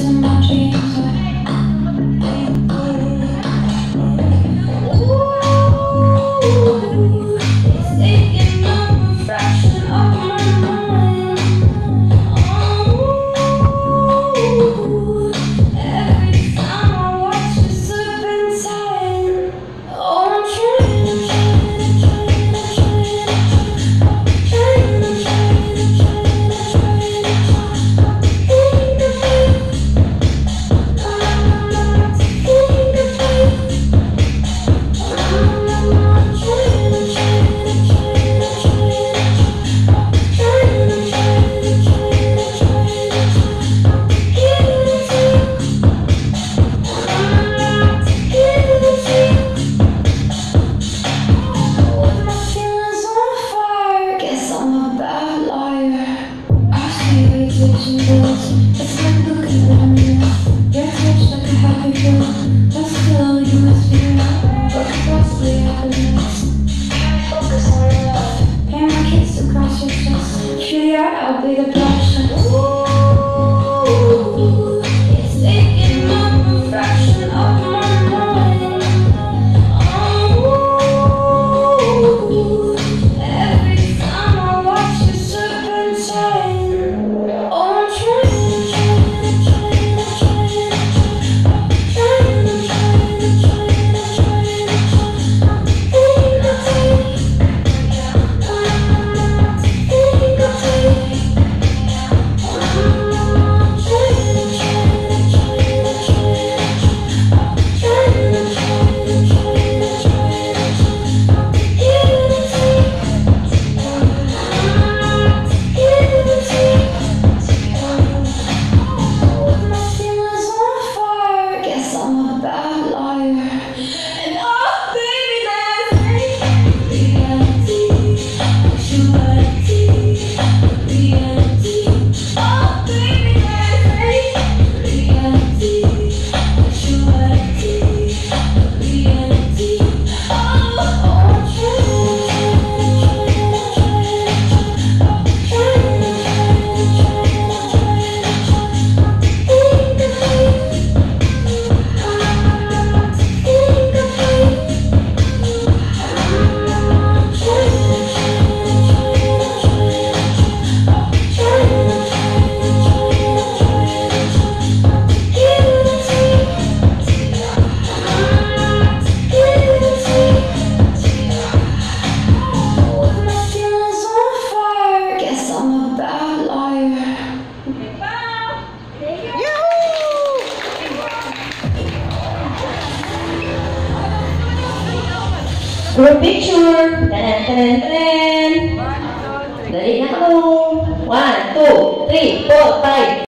in my dreams. Ooh, it's taking up a fraction of my mind. Oh, every time I watch you serpentine. Oh, I'm trying to it's like looking at a mirror. Your touch like a happy pill. But still you must be right. But closely happiness. Focus on your love. Paint my kiss across your chest. Feel your heart, I'll be the blush. Ooh, it's taking up a fraction of my mind. Oh, every time I watch you serpentine. Oh, I'm trying. Group picture. Tenen. Dali na ako. 1, 2, 3, 4, 5.